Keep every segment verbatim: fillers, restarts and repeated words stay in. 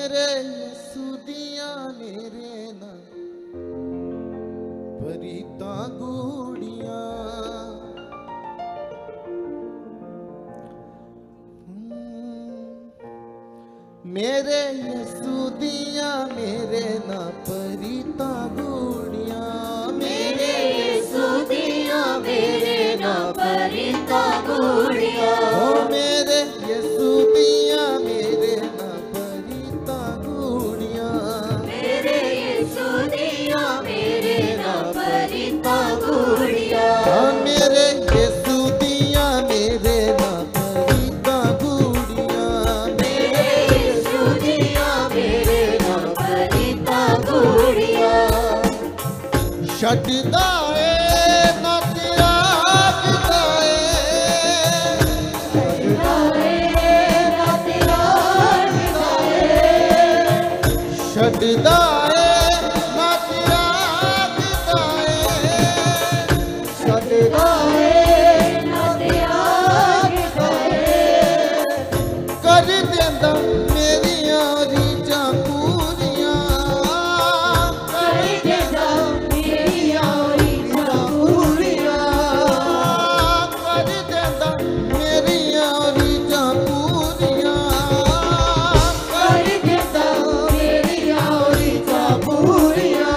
मेरे यसू दिया मेरे ना परिता गुड़िया मेरे यसू दिया मेरे ना परिता गुड़िया मेरे यसू दिया मेरे ना परिता गुड़िया ओ मेरे यसू दिया मेरे ना परिता गुड़िया मेरे यसू दिया मेरे ना परिता गुड़िया मेरे यसू दिया मेरे ना परिता गुड़िया मेरे यसू दिया मेरे ना परिता गुड़िया छड्डदा ए ना त्याग दाए छड्डदा ए ना त्याग दाए छड्डदा ए ना त्याग दाए छड्डदा ए ना त्याग दाए कर देंदा मेरियां रीझां पूरियां कर देंदा मेरियां रीझां पूरियां कर देंदा मेरियां रीझां पूरियां कर देंदा मेरियां रीझां पूरियां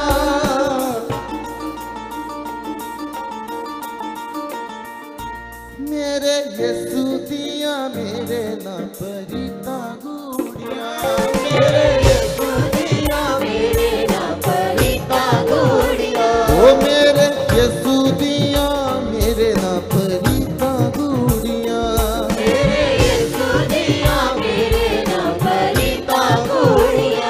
मेरे यसू दिया मेरे ना परिता गुड़िया मेरे यसू दिया मेरे ना परिता गुड़िया ओ मेरे यसू दिया मेरे ना परिता गुड़िया मेरे यसू दिया मेरे ना परिता गुड़िया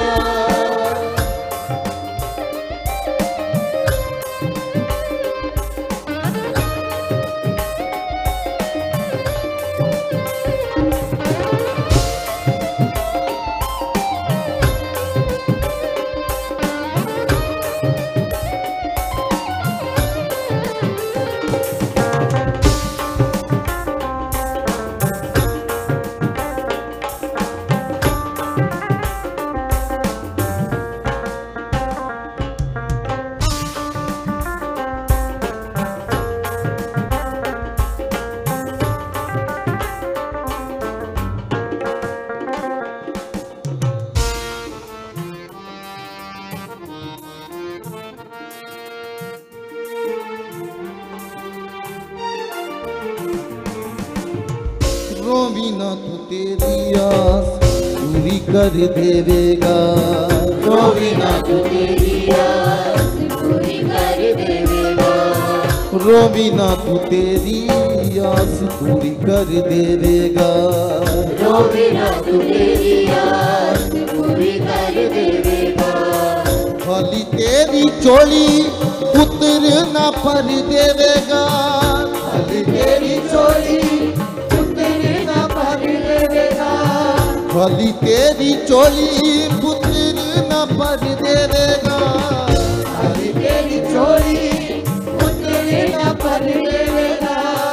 रोवी ना तू तेरी आस पूरी कर देवेगा रोवी ना तू तेरी आस पूरी कर देवेगा रोवी ना तू तेरी आस पूरी कर देवेगा रोवी ना तू तेरी आस पूरी कर देवेगा खाली तेरी चोली पुत्र ना भर देवेगा खाली तेरी चोली पुत्र ना भर देवेगा खाली तेरी चोली पुत्र ना भर देवेगा खाली तेरी चोली पुत्र ना भर देवेगा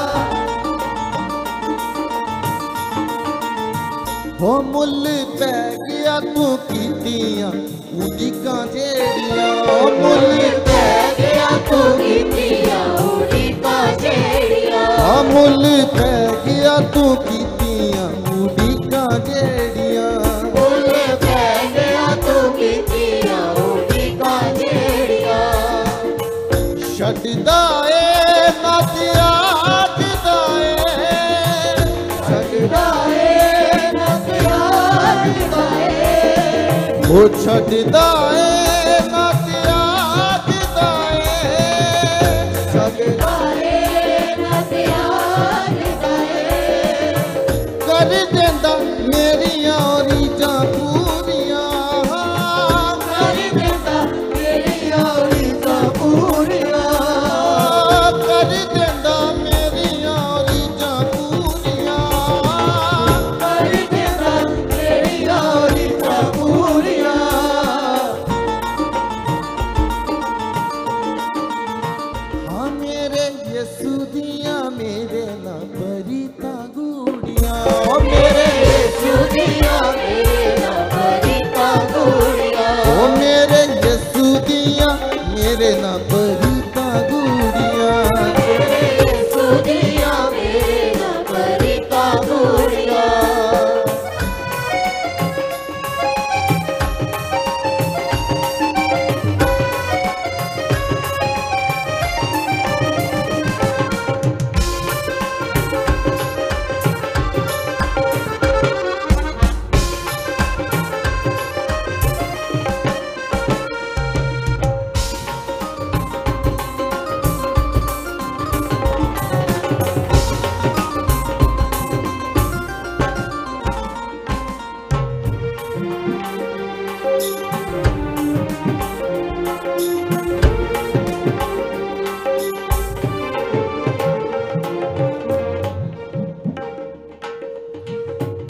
हो मुल पै गया तू कीतियां उड़ीकां जेड़ियां हो मुल पै गया तू कीतियां उड़ीकां जेड़ियां मुल पै गया तू कीतियां उड़ीकां जेड़ियां मुल पै गया तू कीतियां उड़ीकां जेड़ियां छड्डदा ए ना त्याग दाए छड्डदा ए ना त्याग दाए ओ छड्डदा ए ना त्याग दाए छड्डदा ए ना त्याग दाए कर देंदा मेरियां रीझां पूरियां कर देंदा मेरियां रीझां पूरियां कर देंदा मेरियां रीझां पूरियां कर देंदा मेरियां रीझां पूरियां हाँ मेरे यसू दिया मेरे ना परिता गुड़िया ओ मेरे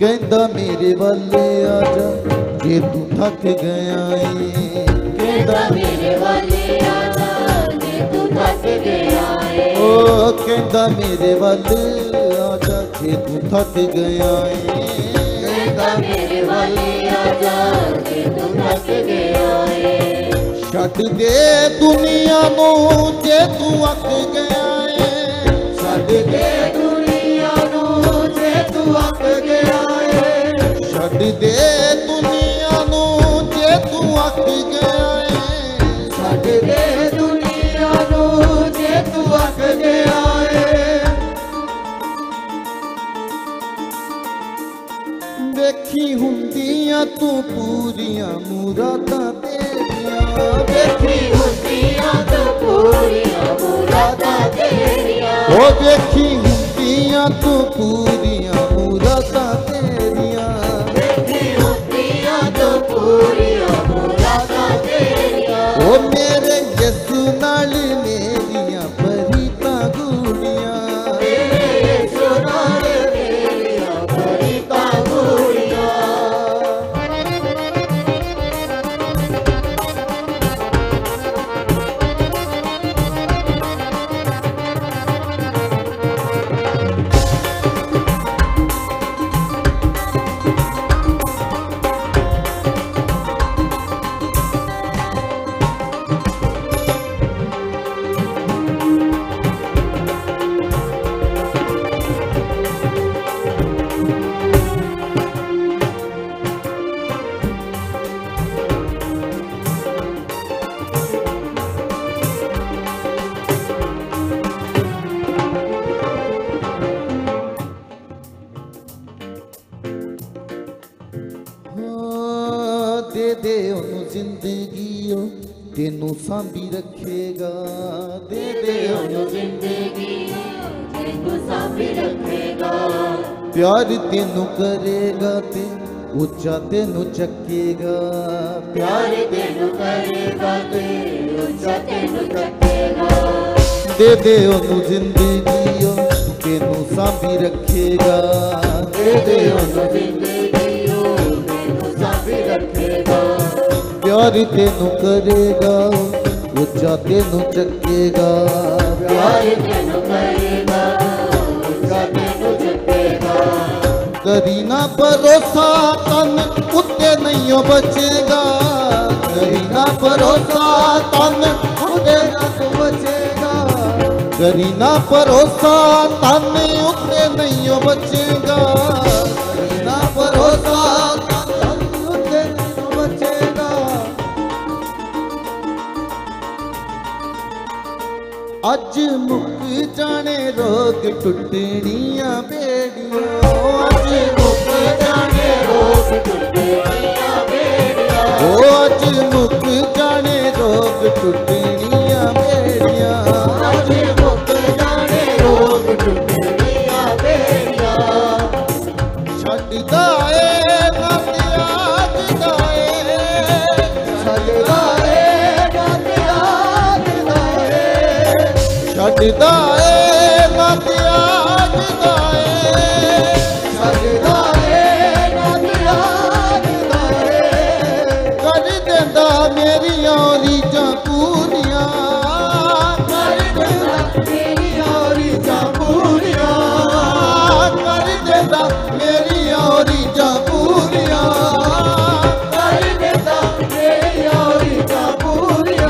कहंदा मेरे वाले आजा जे तू थक गया है, कहंदा मेरे वाले आजा जे तू थक गया है, ओ कहंदा मेरे वाले आजा जे तू थक गया है, कहंदा मेरे वाले आजा जे तू थक गया है। छड्ड दे दुनिया नू जे तू अक गया है, छड्ड दे दुनिया नू जे तू अक गया है, छड्ड दे दुनिया नू जे तू अक गया है, छड्ड दे दुनिया नू जे तू अक गया है। वेखी हुंदियां तू पूरियां मुरादां तेरियां, देखी हुंदियां तू पूरियां मुरादां तेरियां, ओ वेखी हुंदियां तू पूरियां मुरादां तेरियां, देखी हुंदियां तू पूरियां मुरादां तेरियां, ओ मेरे यसु नाल मेरियां परीतां गूड़ियां, तेरे यीशु नाल मेरियां परीतां गूड़ियां। दे दे ओनू जिंदगी ओ तेनू सांभी रखेगा, दे दे ओनू जिंदगी तेनू सांभी रखेगा, प्यार तेनू करेगा ते उच्चा तेनू चकेगा, प्यार तेनू करेगा ते उच्चा तेनू चकेगा, दे दे ओनू जिंदगी ओ तेनू सांभी रखेगा, दे दे ओनू जिंदगी ओ तेनू सांभी रखेगा, प्यार तेनू करेगा उच्चा तेनू चकेगा, प्यार तेनू करेगा उच्चा तेनू चकेगा, करी ना भरोसा तन उत्ते नहीं ओ बचेगा, करी ना भरोसा तन उत्ते ना तू बचेगा, करी ना भरोसा तन उत्ते नहीं ओ बचेगा, करी ना भरोसा तन उत्ते नहीं ओ बचेगा। अज मुक जाने रोग टुटनियां बेड़ियां, अज मुक जाने रोग टुटनियां बेड़ियां, ओ अज मुक जाने रोग टुटनियां बेड़ियां, अज मुक जाने रोग टुटनियां बेड़ियां, छड्डदा ए ना त्याग दा ए, छड्डदा ए ना त्याग दा ए, छड्डदा ए ना त्याग दा ए, छड्डदा ए ना त्याग दा ए, कर देंदा मेरियां रीझां पूरियां, कर देंदा मेरियां रीझां पूरियां, कर देंदा मेरियां रीझां पूरियां, कर देंदा मेरियां रीझां पूरियां।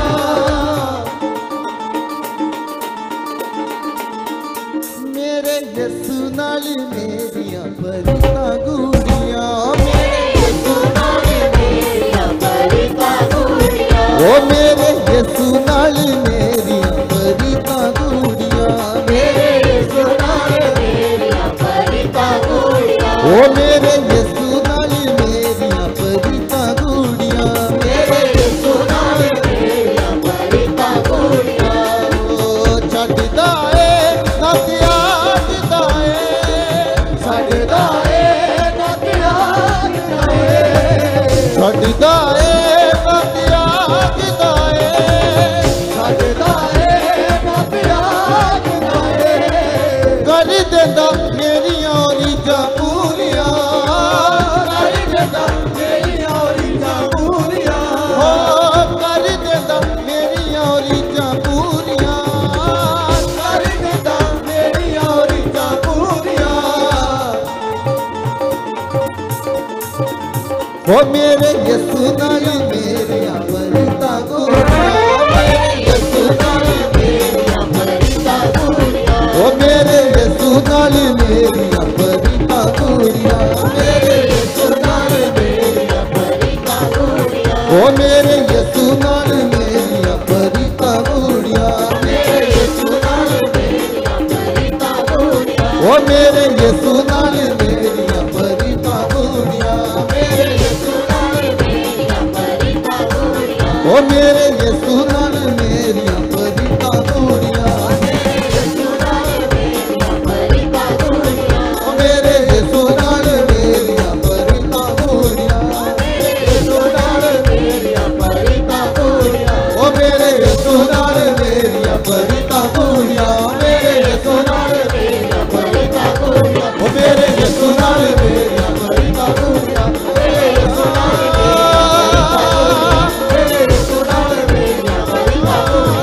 मेरे यसु नाल मेरियां परीतां गूड़ियां, मेरे यसु नाल मेरियां परीतां गूड़ियां, ओ मेरे यसु नाल मेरियां परीतां गूड़ियां, मेरे यीशु नाल मेरियां परीतां गूड़ियां, ओ मेरे यसु नाल मेरियां परीतां गूड़ियां, मेरे यीशु नाल मेरियां परीतां गूड़ियां, ओ छड्डदा ए ना त्याग दा ए, छड्डदा ए ना त्याग दा ए, छड्डदा ए ना त्याग दा ए, छड्डदा ए ना त्याग दा ए, कर देंदा मेरियां रीझां पूरियां, ओ मेरे यसु नाल मेरिया परिता गोरिया मेरे यसु नाल मेरिया परिता गोरिया ओ मेरे यसु नाल मेरिया परिता गोरिया मेरे यसु नाल मेरिया परिता गोरिया ओ मेरे यसु नाल मेरिया परिता गोरिया मेरे यसु नाल मेरिया परिता गोरिया ओ मेरे यसु नाल मेरिया परिता गोरिया मेरे यसु नाल मेरिया परिता गोरिया ओ मेरे यसु नाल मेरिया परिता गोरिया मेरे यसु नाल मेरिया परिता गोरिया ओ मेरे यसु नाल मेरिया परिता गोरिया मेरे यसु नाल मेरिया परिता गोरिया ओ मेरे यसु नाल मेरिया परिता गोरिया मेरे यसु नाल मेरिया परिता गोरिया ओ मेरे यसु नाल मेरिया परिता गोरिया मेरे यसु नाल मेरे यसु नाल मेरिया परिता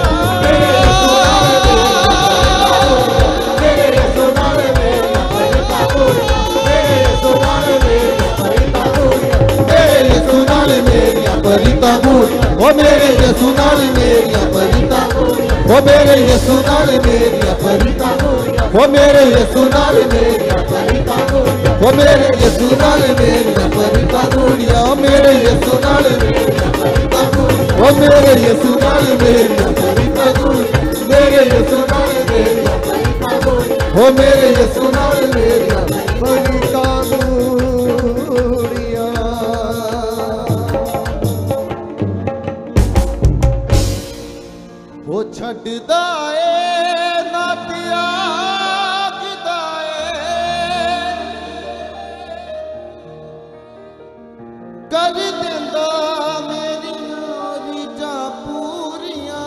मेरे यसु नाल मेरिया परिता गोरिया मेरे यसु नाल मेरिया परिता गोरिया मेरे यसु नाल मेरिया परिता गोरिया ओ मेरे यसु नाल मेरिया परिता गोरिया ओ मेरे यसु नाल मेरिया परिता गोरिया ओ मेरे यसु नाल मेरिया परिता गोरिया ओ मेरे यसु नाल मेरिया परिता गोरिया ओ मेरे यसु नाल मेरिया परिता गोरिया ओ मेरे यसु नाल मेरिया परिता गोरिया मेरे यसु नाल मेरिया परिता गोरिया ओ मेरे यसु नाल मेरिया परिता गोरिया ओ छड्डदा ए ना त्यागदा ए कर दिंदा मेरियां रीझां पूरियां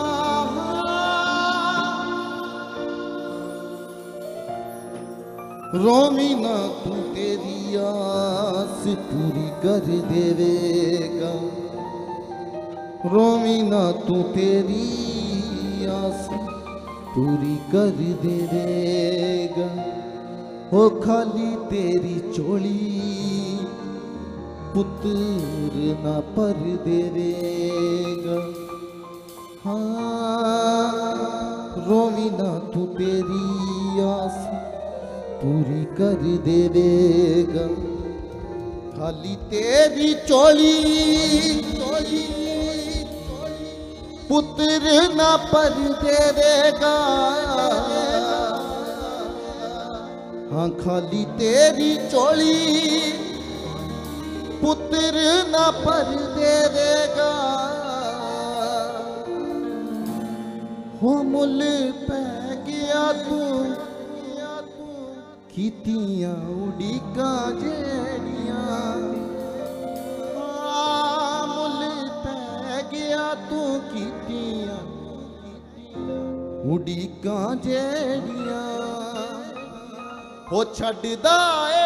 रोमी ना तू तेरी आस पूरी कर देवेगा रोमी ना तू तेरी आस पूरी कर देवेगा हो खाली तेरी चोली पुत्र ना पर देवेगा हाँ रोमी ना तू तेरी आस पूरी कर देवेगा खाली तेरी चोली चोली पुत्र ना पर देवेगा हाँ खाली तेरी चोली पुत्र ना पर देवेगा हो मुल पै गया तू कीतियां उड़ीका जेड़ियां मुल पै गया तू कीतियां उड़ीका जेड़ियां हो छड्डदा ए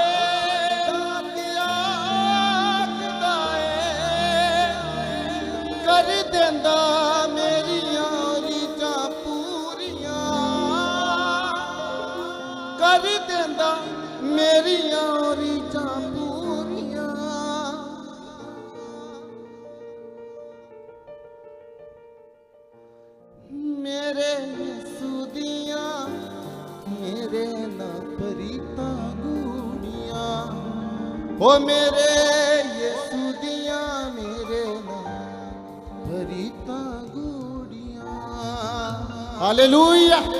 त्यागदा ए कर देंदा मेरियां रीझां पूरियां कर देंदा मेरियां रीझां पूरियां मेरे यसू दियां मेरे ना परिता गूड़ियां ओ मेरे यसू दियां मेरे ना परिता गूड़ियां हालेलुया।